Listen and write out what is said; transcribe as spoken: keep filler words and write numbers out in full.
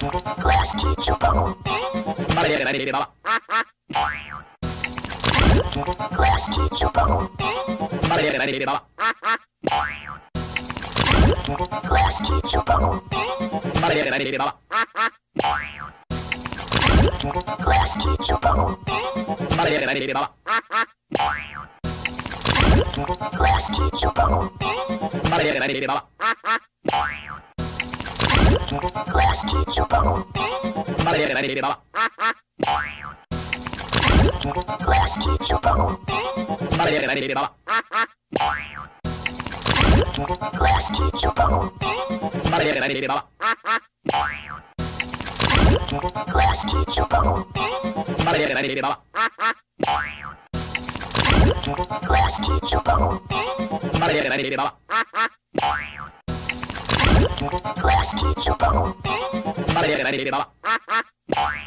Class teacher bubble. Class teacher bubble. Class teacher bubble. Class teacher bubble. Class teacher bubble. Class teacher bubble. Class teacher bubble. Class teacher bubble. Class teacher bubble. Class teacher bubble. Class teacher bubble.